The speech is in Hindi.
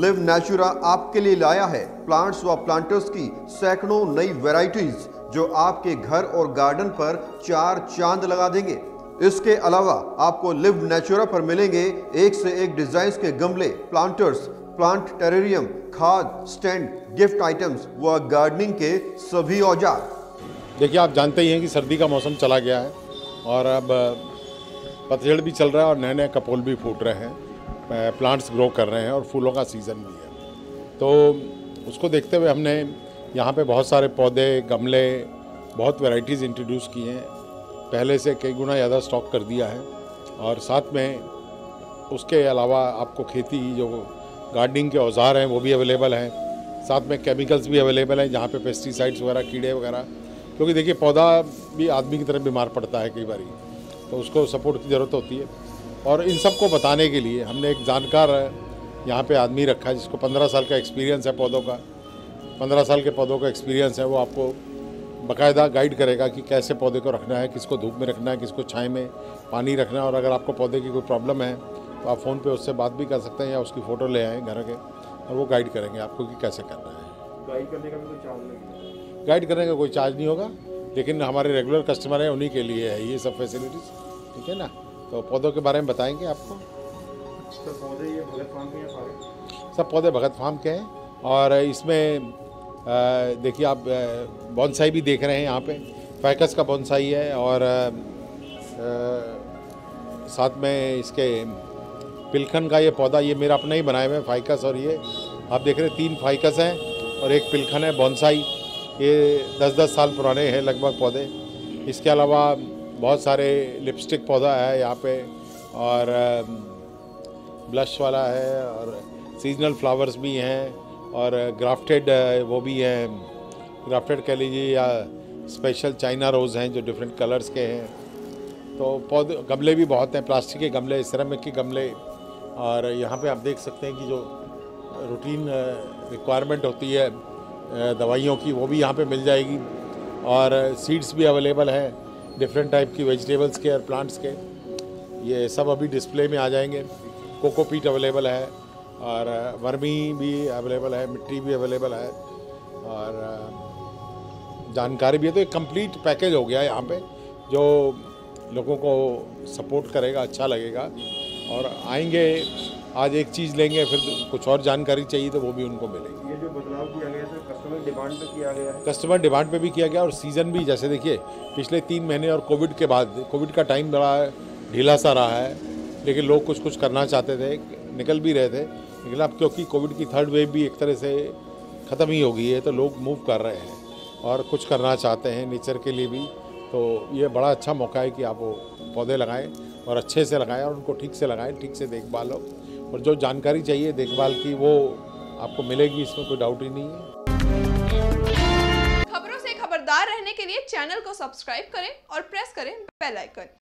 लिव नेचुरा आपके लिए लाया है प्लांट्स व प्लांटर्स की सैकड़ों नई वैरायटीज जो आपके घर और गार्डन पर चार चांद लगा देंगे। इसके अलावा आपको लिव नेचुरा पर मिलेंगे एक से एक डिजाइन के गमले, प्लांटर्स, प्लांट टेरेरियम, खाद, स्टैंड, गिफ्ट आइटम्स व गार्डनिंग के सभी औजार। देखिए, आप जानते ही हैं कि सर्दी का मौसम चला गया है और अब पतझड़ भी चल रहा है और नए नए कपोल भी फूट रहे हैं, प्लांट्स ग्रो कर रहे हैं और फूलों का सीज़न भी है। तो उसको देखते हुए हमने यहाँ पे बहुत सारे पौधे, गमले, बहुत वैरायटीज़ इंट्रोड्यूस की हैं। पहले से कई गुना ज़्यादा स्टॉक कर दिया है और साथ में उसके अलावा आपको खेती जो गार्डनिंग के औजार हैं वो भी अवेलेबल हैं। साथ में केमिकल्स भी अवेलेबल हैं जहाँ पे पेस्टिसाइड्स वगैरह, कीड़े वगैरह, क्योंकि देखिए पौधा भी आदमी की तरह बीमार पड़ता है कई बार, तो उसको सपोर्ट की ज़रूरत होती है। और इन सब को बताने के लिए हमने एक जानकार यहाँ पे आदमी रखा है जिसको 15 साल का एक्सपीरियंस है पौधों का। 15 साल के पौधों का एक्सपीरियंस है, वो आपको बाकायदा गाइड करेगा कि कैसे पौधे को रखना है, किसको धूप में रखना है, किसको छाए में पानी रखना है। और अगर आपको पौधे की कोई प्रॉब्लम है तो आप फ़ोन पे उससे बात भी कर सकते हैं या उसकी फ़ोटो ले आएँ घर के और वो गाइड करेंगे आपको कि कैसे करना है। गाइड करने का भी कोई चार्ज नहीं? गाइड करने का कोई चार्ज नहीं होगा, लेकिन हमारे रेगुलर कस्टमर हैं उन्हीं के लिए है ये सब फैसिलिटीज़, ठीक है ना। तो पौधों के बारे में बताएंगे आपको। तो पौधे ये भगत फार्म के हैं सारे? सब पौधे भगत फार्म के हैं और इसमें देखिए आप बॉन्साई भी देख रहे हैं यहाँ पे। फैकस का बॉन्साई है और साथ में इसके पिलखन का ये पौधा, ये मेरा अपना ही बनाए हुए फाइकस, और ये आप देख रहे हैं 3 फाइकस हैं और एक पिलखन है बॉन्साई। ये 10-10 साल पुराने हैं लगभग पौधे। इसके अलावा बहुत सारे लिपस्टिक पौधा है यहाँ पे और ब्लश वाला है और सीजनल फ्लावर्स भी हैं और ग्राफ्टेड वो भी हैं, ग्राफ्टेड कह लीजिए या स्पेशल चाइना रोज़ हैं जो डिफरेंट कलर्स के हैं। तो पौधे, गमले भी बहुत हैं, प्लास्टिक के गमले, सिरेमिक के गमले। और यहाँ पे आप देख सकते हैं कि जो रूटीन रिक्वायरमेंट होती है दवाइयों की वो भी यहाँ पे मिल जाएगी। और सीड्स भी अवेलेबल है डिफरेंट टाइप की, वेजिटेबल्स के और प्लांट्स के। ये सब अभी डिस्प्ले में आ जाएंगे। कोकोपीट अवेलेबल है और वर्मी भी अवेलेबल है, मिट्टी भी अवेलेबल है और जानकारी भी है। तो एक कंप्लीट पैकेज हो गया यहाँ पे जो लोगों को सपोर्ट करेगा, अच्छा लगेगा। और आएंगे, आज एक चीज़ लेंगे, फिर कुछ और जानकारी चाहिए तो वो भी उनको मिलेगी। ये जो बदलाव किया गया है कस्टमर डिमांड पे किया गया है? कस्टमर डिमांड पे भी किया गया और सीज़न भी, जैसे देखिए पिछले 3 महीने और कोविड के बाद, कोविड का टाइम बड़ा ढीला सा रहा है, लेकिन लोग कुछ करना चाहते थे, निकल भी रहे थे। लेकिन अब क्योंकि कोविड की 3rd वेव भी एक तरह से ख़त्म ही हो गई है तो लोग मूव कर रहे हैं और कुछ करना चाहते हैं नेचर के लिए भी। तो ये बड़ा अच्छा मौका है कि आप वो पौधे लगाएं और अच्छे से लगाएं और उनको ठीक से लगाएं, ठीक से देखभाल हो। और जो जानकारी चाहिए देखभाल की वो आपको मिलेगी, इसमें कोई डाउट ही नहीं है। खबरों से खबरदार रहने के लिए चैनल को सब्सक्राइब करें और प्रेस करें बेल आइकन।